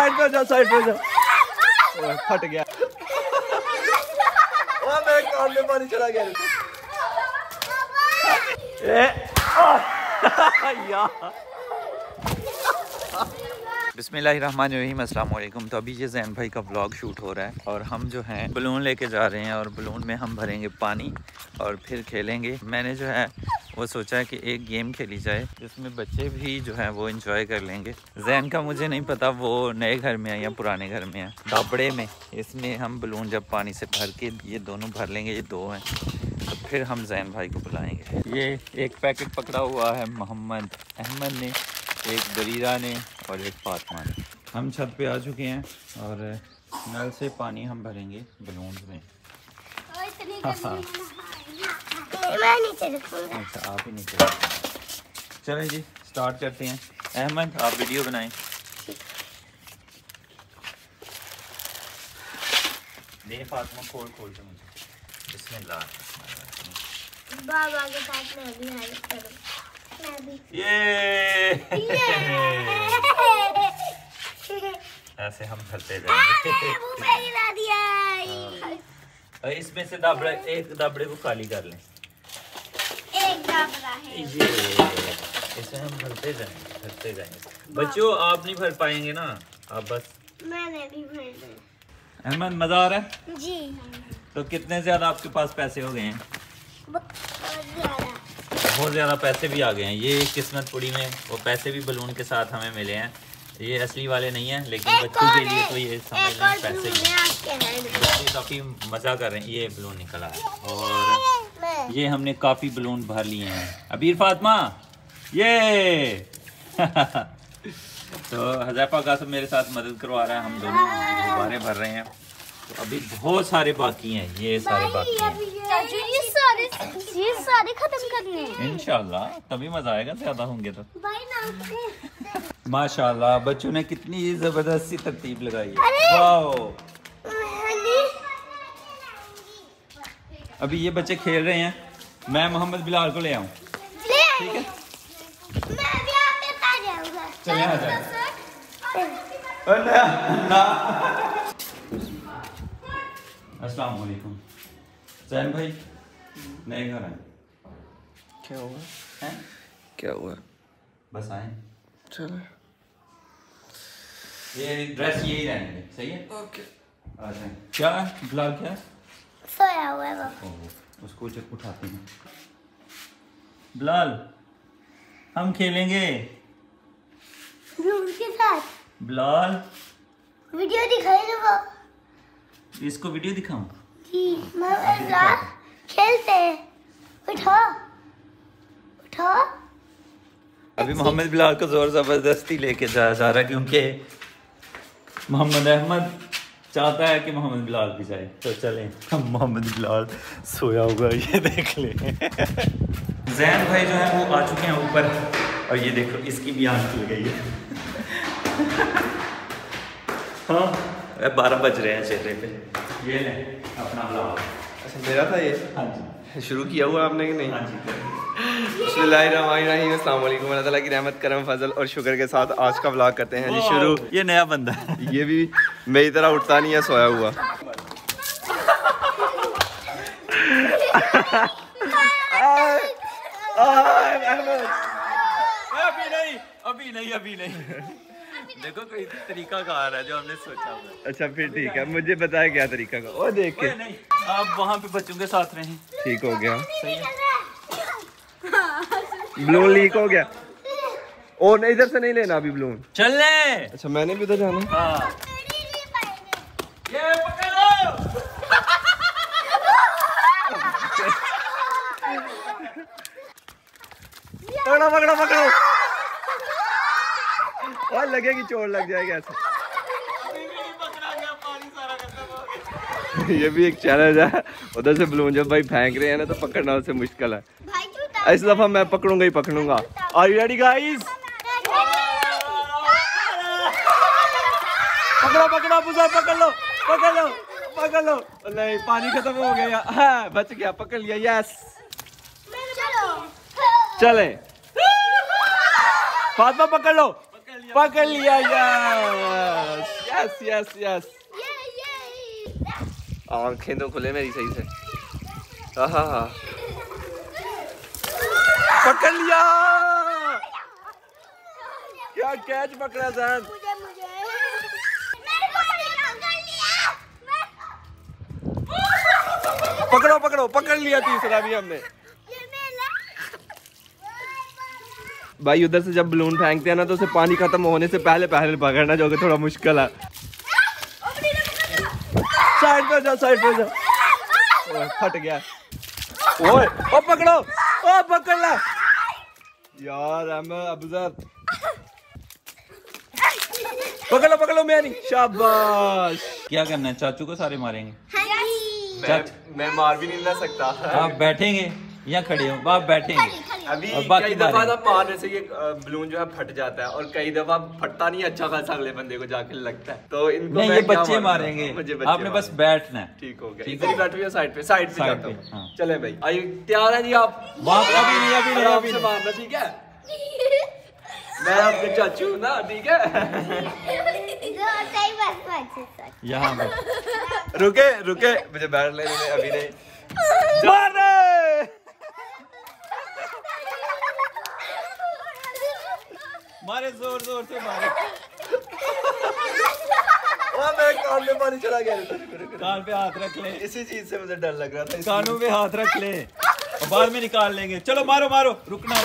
Side पे जा, side पे जा। फट गया। मेरे कान में पानी चला गया। बिस्मिल्लाहिर्रहमानिर्रहीम, अस्सलाम वालेकुम। तो अभी ये जैन भाई का व्लॉग शूट हो रहा है और हम जो हैं बलून लेके जा रहे हैं और बलून में हम भरेंगे पानी और फिर खेलेंगे। मैंने जो है वो सोचा है कि एक गेम खेली जाए जिसमें बच्चे भी जो है वो एंजॉय कर लेंगे। जैन का मुझे नहीं पता वो नए घर में है या पुराने घर में है, दाबड़े में। इसमें हम बलून जब पानी से भर के ये दोनों भर लेंगे, ये दो हैं, तो फिर हम जैन भाई को बुलाएंगे। ये एक पैकेट पकड़ा हुआ है मोहम्मद अहमद ने, एक बरीरा ने और एक फातिमा ने। हम छत पे आ चुके हैं और नल से पानी हम भरेंगे बलून में। अच्छा, आप ही नीचे। चलें जी, स्टार्ट करते हैं। अहमद, आप वीडियो बनाएं। दे फातिमा, खोल खोल के मुझे। बिस्मिल्लाह। बाबा के साथ मैं भी हेल्प करूं। ये ऐसे हम भरते जाएंगे। इसमें से दाबड़ा, एक दाबड़े को खाली कर लें। एक दाबड़ा है ये इसे हम भरते जाएंगे। बच्चों, आप नहीं भर पाएंगे ना, आप बस। मैंने भी भरना। अहमद, मजा आ रहा है जी। तो कितने ज्यादा आपके पास पैसे हो गए हैं? बहुत ज़्यादा पैसे भी आ गए हैं। ये किस्मत पुड़ी में वो पैसे भी बलून के साथ हमें मिले हैं। ये असली वाले नहीं हैं, लेकिन बच्चों के लिए तो ये समझ लें पैसे ही। बच्चे काफ़ी मज़ा कर रहे हैं। ये बलून निकला है और ये हमने काफ़ी बलून भर लिए हैं। अबीर, फातिमा, ये तो हज़ैफा कासिम मेरे साथ मदद करवा रहा है। हम दोनों गुब्बारे भर रहे हैं। तो अभी बहुत सारे बाकी हैं, ये सारे बाकी हैं। ये सारे खत्म करने हैं इंशाल्लाह, तभी मजा आएगा, ज्यादा होंगे तो। माशाल्लाह, बच्चों ने कितनी जबरदस्त सी तरतीब लगाई है। वाओ। अभी ये बच्चे खेल रहे हैं, मैं मोहम्मद बिलाल को ले आऊं। ठीक है, मैं भी आपके साथ जाऊंगा। चले आ जाए। अस्सलाम वालेकुम। जैन भाई नए घर आए। क्या हुआ? हैं? क्या हुआ? बस आए। चलो, ये ड्रेस यही रहने दे, सही है? ओके। आ जाए। क्या है बिलाल, क्या है? सोया हुआ है वो। उसको उठाते हैं। बिलाल, हम खेलेंगे उनके साथ। बिलाल, वीडियो दिखाई दो वो। इसको वीडियो दिखाऊं? जी, मैं खेलते हैं। उठो उठो। अभी मोहम्मद बिलाल को जोर जबरदस्ती लेके जाया जा रहा है क्योंकि मोहम्मद अहमद चाहता है कि मोहम्मद बिलाल भी जाए। तो चलें, हम मोहम्मद बिलाल सोया हुआ, ये देख ले। जैन भाई जो है वो आ चुके हैं ऊपर और ये देखो इसकी भी आंख खुल गई है। हाँ, 12 बज रहे हैं चेहरे पे। ये ले अपना ब्लॉग। अच्छा, मेरा था ये? हाँ जी, शुरू किया हुआ आपने कि नहीं? हाँ जी। बिस्मिल्लाहिर्रहमानिर्रहीम, अस्सलाम वालेकुम। अल्लाह ताला की रहमत, करम, फजल और शुक्र के साथ आज का व्लॉग करते हैं जी शुरू। ये नया बंदा है। ये भी मेरी तरह उठता नहीं है, सोया हुआ। अभी नहीं देखो कोई तरीका का आ रहा है जो हमने सोचा हुआ। अच्छा, फिर ठीक है, मुझे बताया क्या तरीका का। ओ देख के नहीं, आप वहाँ पे बच्चों के साथ रहें। ठीक हो गया। सही है। बलून लीक हो गया। और इधर से नहीं लेना अभी बलून। चलने। अच्छा, मैंने भी उधर जाना। हाँ, ये पकड़ो। पकड़ो। और लगेगी, चोट लग जाएगी ऐसा। ये भी एक चैलेंज है। उधर से बलून जब भाई फेंक रहे हैं ना तो पकड़ना उससे मुश्किल है। इस दफा मैं पकड़ूंगा ही पकड़ूंगा। Are you ready guys? पकड़ो बुज़ा, पकड़ लो। नहीं, पानी खत्म हो गया। हाँ, बच गया, पकड़ लिया। यस, चले। फातिमा पकड़ लो। पकड़ लिया। Yes yes yes yes. आंखें तो खुले मेरी सही से। हाँ पकड़ लिया। क्या कैच पकड़ा जैन। पकड़ो पकड़ो, पकड़ लिया तीसरा भी हमने। भाई उधर से जब बलून फेंकते हैं ना तो उसे पानी खत्म होने से पहले पकड़ना, जो कि थोड़ा मुश्किल है। साइड पे जा, साइड पे जा। फट गया। ओए ओ पकड़ो, ओ पकड़ ला यार। अबूजर पकड़ो मैं नहीं। शाबाश। क्या करना है, चाचू को सारे मारेंगे? मैं मार भी नहीं ला सकता। आप बैठेंगे या खड़े हो? आप बैठेंगे। अभी कई दफा ना मारने से ये बलून जो है फट जाता है, और कई दफा फटता नहीं, अच्छा खासा अगले बंदे को जाके लगता है। तो इनको नहीं, ये बच्चे मारेंगे, आपने बस बैठना है। ठीक हो गया। इधर बैठ हुई साइड पे जाता हूँ। चले भाई, आइए तैयार है जी आप? अभी नहीं मारना, ठीक है? मैं आपके चाचू ना, ठीक है? यहाँ पे रुके मुझे बैठ लेने, अभी नहीं। मारे जोर से मारे। मेरे कान में पानी चला गया। कान पे हाथ रख ले। इसी चीज से मुझे डर लग रहा था। कानों पे हाथ रख ले और बाद में निकाल लेंगे। चलो मारो, रुकना।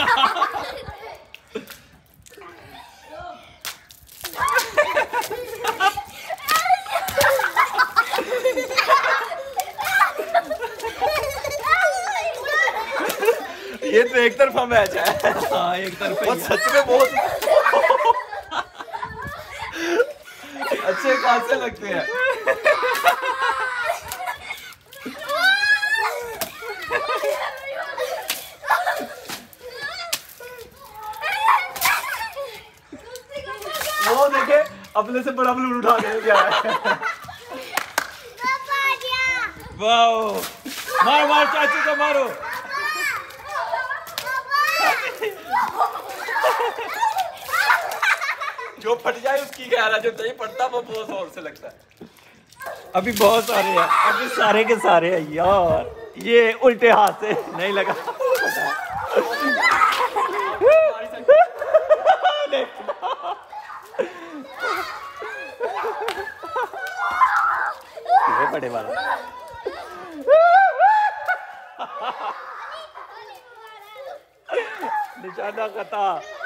ये तो एक तरफा मैच है। हाँ, एक तरफा। सच में बहुत अच्छे खासे लगते हैं। वो देखे अपने से बड़ा बलून उठा के क्या है। वाओ, मार चाचू को मारो। जो फट जाए उसकी क्या है, जो नहीं पड़ता वो बहुत जोर से लगता है। अभी बहुत सारे हैं, अभी सारे के सारे हैं यार। ये उल्टे हाथ से नहीं लगा। बड़े वाला निशाना कता।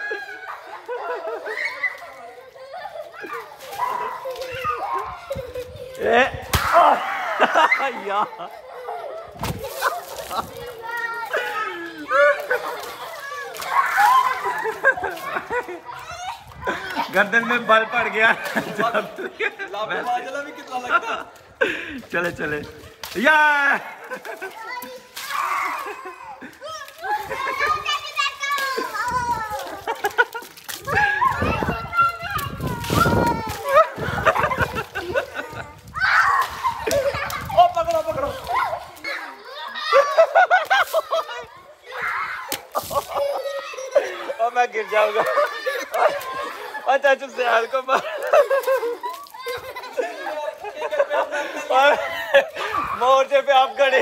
यार गर्दन में बल पड़ गया। भी कितना लगता। चले यार। पकड़ो। और मैं गिर जाऊंगा। और चाचू से हाल को मार। और मोर्चे पे आप खड़े।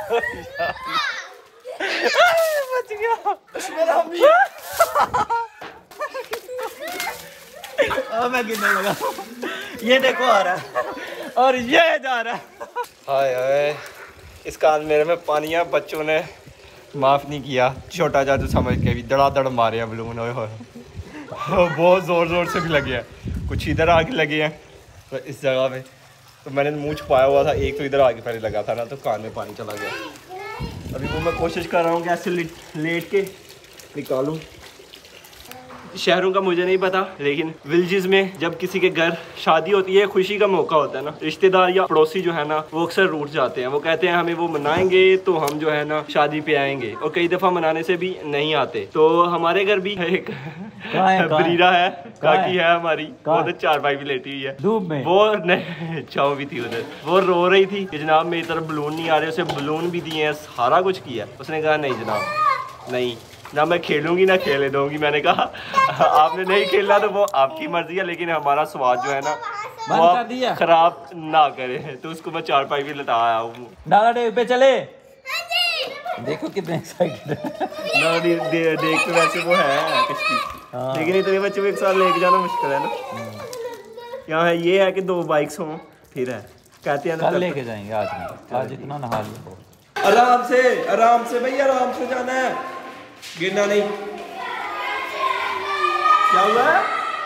बच गया। और मैं गिरने लगा। ये देखो आ रहा है और ये जा रहा है। हाय इस कान मेरे में पानी है। बच्चों ने माफ नहीं किया, छोटा चाचू समझ के भी धड़ाधड़ मारे हैं बलून। बहुत जोर से भी लगे हैं, कुछ इधर आके लगे हैं तो इस जगह पे। तो मैंने मुंह छुपाया हुआ था, एक तो इधर आके पहले लगा था ना, तो कान में पानी चला गया। अभी वो मैं कोशिश कर रहा हूँ कि ऐसे लेट के निकालूं। शहरों का मुझे नहीं पता, लेकिन विलेजेस में जब किसी के घर शादी होती है, खुशी का मौका होता है ना, रिश्तेदार या पड़ोसी जो है ना वो अक्सर रूठ जाते हैं। वो कहते हैं हमें वो मनाएंगे तो हम जो है ना शादी पे आएंगे, और कई दफा मनाने से भी नहीं आते। तो हमारे घर भी एक बरीरा है, काकी है हमारी, वो तो चारपाई भी लेटी हुई है धूप में। वो नहीं छाव भी थी उधर। वो रो रही थी कि जनाब मेरी तरफ बलून नहीं आ रहे। उसे बलून भी दिए हैं, सारा कुछ किया। उसने कहा नहीं जनाब नहीं, ना मैं खेलूंगी ना खेलने दूंगी। मैंने कहा आपने नहीं खेलना तो वो आपकी मर्जी है, लेकिन हमारा स्वाद जो है ना वो आप खराब ना करे। तो उसको मैं चारपाई भी लटा आया हूँ। डाला डे पे चले, देखो कितने एक्साइटेड ना देख तो वैसे वो है कश्ती, लेकिन इतने बच्चे को एक साथ लेके जाना मुश्किल है ना। यहाँ है ये है कि 2 बाइक्स हों फिर है, कहते हैं कल लेके जाएंगे। आज इतना नहा लो। आराम से भैया, आराम से जाना है, गिरना नहीं। क्या हुआ है?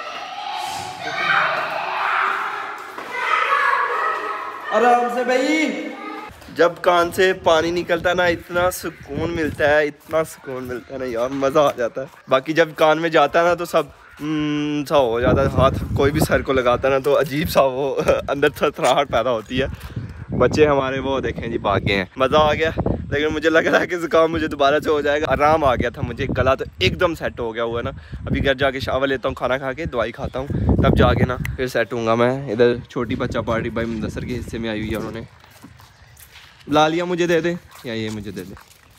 आराम से भाई। जब कान से पानी निकलता है ना इतना सुकून मिलता है, इतना सुकून मिलता है ना यार, मज़ा आ जाता है। बाकी जब कान में जाता है ना तो सब सा हो जाता है। हाथ कोई भी सर को लगाता है ना तो अजीब सा वो अंदर थरथराहट पैदा होती है। बच्चे हमारे वो देखें जी भागे हैं, मज़ा आ गया। लेकिन मुझे लग रहा है कि ज़ुकाम मुझे दोबारा से हो जाएगा। आराम आ गया था मुझे, गला तो एकदम सेट हो गया हुआ ना। अभी घर जाके शावर लेता हूँ, खाना खा के दवाई खाता हूँ, तब जाके ना फिर सेट होऊंगा मैं। इधर छोटी बच्चा पार्टी भाई मुदस्सर के हिस्से में आई हुई है। उन्होंने बुला लिया, मुझे दे दे या ये मुझे दे दे।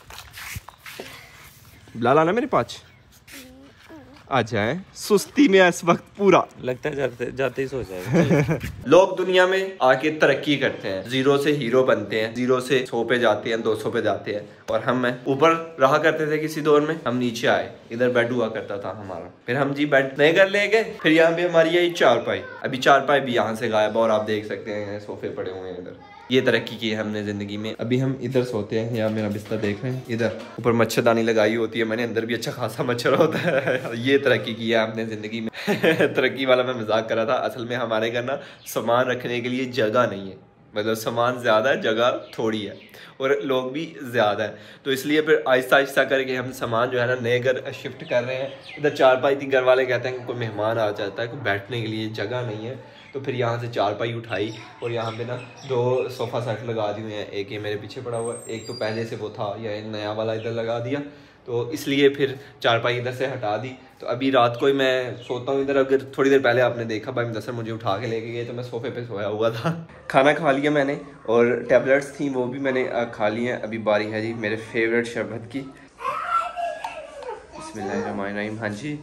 बुला लाना मेरे पास आ जाए। सुस्ती में इस वक्त पूरा लगता है जाते ही सो जाएगा। लोग दुनिया में आके तरक्की करते हैं, 0 से हीरो बनते हैं, 0 से 100 पे जाते हैं, 200 पे जाते हैं। और हम ऊपर रहा करते थे किसी दौर में, हम नीचे आए, इधर बेड हुआ करता था हमारा, फिर हम जी बेड नए कर ले गए। फिर यहाँ पे हमारी यही चारपाई, अभी चारपाई भी यहाँ से गायब, और आप देख सकते हैं सोफे पड़े हुए हैं इधर। ये तरक्की की है हमने ज़िंदगी में। अभी हम इधर सोते हैं, या मेरा बिस्तर देख रहे हैं, इधर ऊपर मच्छरदानी लगाई होती है मैंने, अंदर भी अच्छा खासा मच्छर होता है। ये तरक्की की है हमने ज़िंदगी में। तरक्की वाला मैं मजाक कर रहा था, असल में हमारे घर ना सामान रखने के लिए जगह नहीं है। मतलब सामान ज़्यादा है, जगह थोड़ी है, और लोग भी ज़्यादा है। तो इसलिए फिर आहिस्ता आहिस्ता करके हम सामान जो है ना नए घर शिफ्ट कर रहे हैं। इधर चारपाई थी, घर वाले कहते हैं कि कोई मेहमान आ जाता है, कोई बैठने के लिए जगह नहीं है। तो फिर यहाँ से चारपाई उठाई और यहाँ पे ना 2 सोफ़ा सेट लगा दिए हुए हैं। एक ये मेरे पीछे पड़ा हुआ है, एक तो पहले से वो था, या नया वाला इधर लगा दिया। तो इसलिए फिर चारपाई इधर से हटा दी। तो अभी रात को ही मैं सोता हूँ इधर। अगर थोड़ी देर पहले आपने देखा भाई मुदस्सर मुझे उठा के लेके गए, तो मैं सोफे पे सोया हुआ था। खाना खा लिया मैंने, और टैबलेट्स थी वो भी मैंने खा ली हैं। अभी बारी है जी मेरे फेवरेट शरबत की। बिस्मिल्लाहिर्रहमानिर्रहीम। हाँ जी,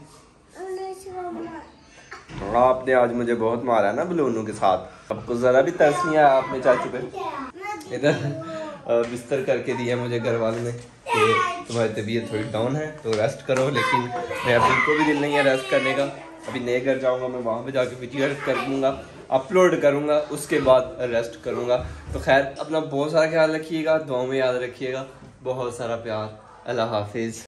थोड़ा आपने आज मुझे बहुत मारा ना बलूनों के साथ, आपको ज़रा भी तरस नहीं आया आपने चाचू पे। इधर बिस्तर करके दिया मुझे घर वालों ने कि तुम्हारी तबीयत थोड़ी डाउन है तो रेस्ट करो, लेकिन मेरा बिल्कुल भी दिल नहीं है रेस्ट करने का। अभी नए घर जाऊंगा मैं, वहाँ पे जाके वीडियो एडिट कर दूँगा, अपलोड करूँगा, उसके बाद रेस्ट करूँगा। तो खैर अपना बहुत सारा ख्याल रखिएगा, दुआओं में याद रखिएगा, बहुत सारा प्यार। अल्लाह हाफिज़।